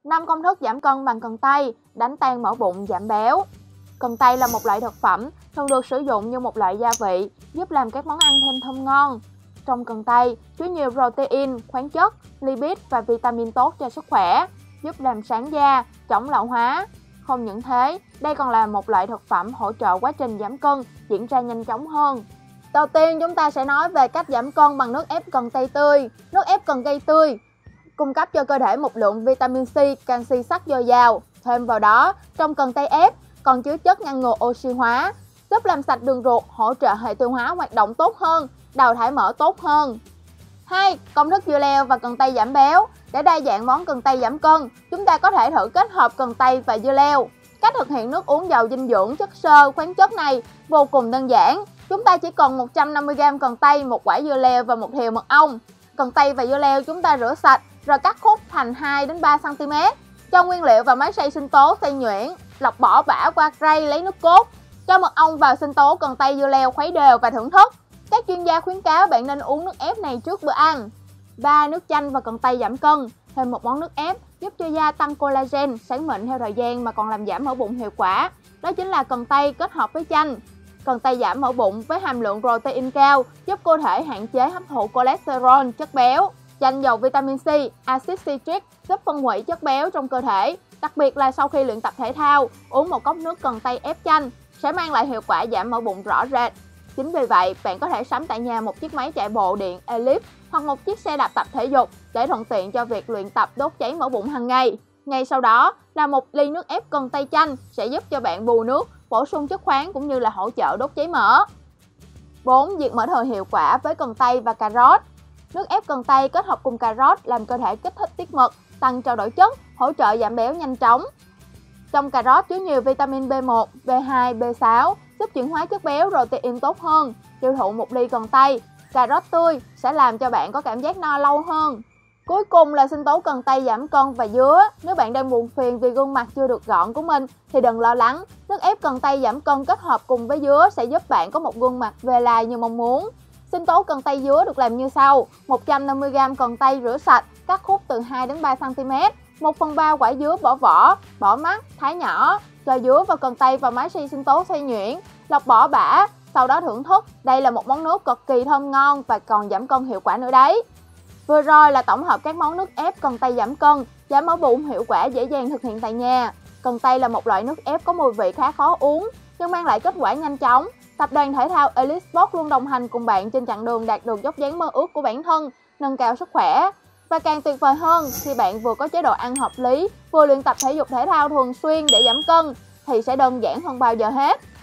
5 công thức giảm cân bằng cần tây, đánh tan mỡ bụng giảm béo. Cần tây là một loại thực phẩm thường được sử dụng như một loại gia vị, giúp làm các món ăn thêm thơm ngon. Trong cần tây chứa nhiều protein, khoáng chất, lipid và vitamin tốt cho sức khỏe, giúp làm sáng da, chống lão hóa. Không những thế, đây còn là một loại thực phẩm hỗ trợ quá trình giảm cân diễn ra nhanh chóng hơn. Đầu tiên chúng ta sẽ nói về cách giảm cân bằng nước ép cần tây tươi. Nước ép cần tây tươi cung cấp cho cơ thể một lượng vitamin C, canxi, sắt dồi dào. Thêm vào đó, trong cần tây ép còn chứa chất ngăn ngừa oxy hóa, giúp làm sạch đường ruột, hỗ trợ hệ tiêu hóa hoạt động tốt hơn, đào thải mỡ tốt hơn. 2. Công thức dưa leo và cần tây giảm béo. Để đa dạng món cần tây giảm cân, chúng ta có thể thử kết hợp cần tây và dưa leo. Cách thực hiện nước uống giàu dinh dưỡng, chất xơ, khoáng chất này vô cùng đơn giản. Chúng ta chỉ cần 150g cần tây, một quả dưa leo và một thìa mật ong. Cần tây và dưa leo chúng ta rửa sạch rồi cắt khúc thành 2 đến 3 cm. Cho nguyên liệu vào máy xay sinh tố xay nhuyễn, lọc bỏ bã qua rây lấy nước cốt. Cho mật ong vào sinh tố cần tây dưa leo khuấy đều và thưởng thức. Các chuyên gia khuyến cáo bạn nên uống nước ép này trước bữa ăn. 3. Nước chanh và cần tây giảm cân. Thêm một món nước ép giúp cho da tăng collagen, sáng mịn theo thời gian mà còn làm giảm mỡ bụng hiệu quả. Đó chính là cần tây kết hợp với chanh. Cần tây giảm mỡ bụng với hàm lượng protein cao, giúp cơ thể hạn chế hấp thụ cholesterol, chất béo. Chanh giàu vitamin C, axit citric giúp phân hủy chất béo trong cơ thể. Đặc biệt là sau khi luyện tập thể thao, uống một cốc nước cần tây ép chanh sẽ mang lại hiệu quả giảm mỡ bụng rõ rệt. Chính vì vậy, bạn có thể sắm tại nhà một chiếc máy chạy bộ điện Ellipse hoặc một chiếc xe đạp tập thể dục để thuận tiện cho việc luyện tập đốt cháy mỡ bụng hàng ngày. Ngay sau đó là một ly nước ép cần tây chanh sẽ giúp cho bạn bù nước, bổ sung chất khoáng cũng như là hỗ trợ đốt cháy mỡ. 4. Diệt mỡ thừa hiệu quả với cần tây và cà rốt. Nước ép cần tây kết hợp cùng cà rốt làm cơ thể kích thích tiết mật, tăng trao đổi chất, hỗ trợ giảm béo nhanh chóng. Trong cà rốt chứa nhiều vitamin B1, B2, B6 giúp chuyển hóa chất béo protein tốt hơn. Tiêu thụ một ly cần tây, cà rốt tươi sẽ làm cho bạn có cảm giác no lâu hơn. Cuối cùng là sinh tố cần tây giảm cân và dứa. Nếu bạn đang buồn phiền vì gương mặt chưa được gọn của mình thì đừng lo lắng. Nước ép cần tây giảm cân kết hợp cùng với dứa sẽ giúp bạn có một gương mặt về lai như mong muốn. Sinh tố cần tây dứa được làm như sau: 150g cần tây rửa sạch, cắt khúc từ 2 đến 3 cm. 1/3 quả dứa bỏ vỏ, bỏ mắt, thái nhỏ. Cho dứa và cần tây vào máy xay sinh tố xay nhuyễn, lọc bỏ bã, sau đó thưởng thức. Đây là một món nước cực kỳ thơm ngon và còn giảm cân hiệu quả nữa đấy. Vừa rồi là tổng hợp các món nước ép cần tây giảm cân, giảm mỡ bụng hiệu quả dễ dàng thực hiện tại nhà. Cần tây là một loại nước ép có mùi vị khá khó uống nhưng mang lại kết quả nhanh chóng. Tập đoàn thể thao Elite Sport luôn đồng hành cùng bạn trên chặng đường đạt được dốc dáng mơ ước của bản thân, nâng cao sức khỏe. Và càng tuyệt vời hơn khi bạn vừa có chế độ ăn hợp lý, vừa luyện tập thể dục thể thao thường xuyên để giảm cân thì sẽ đơn giản hơn bao giờ hết.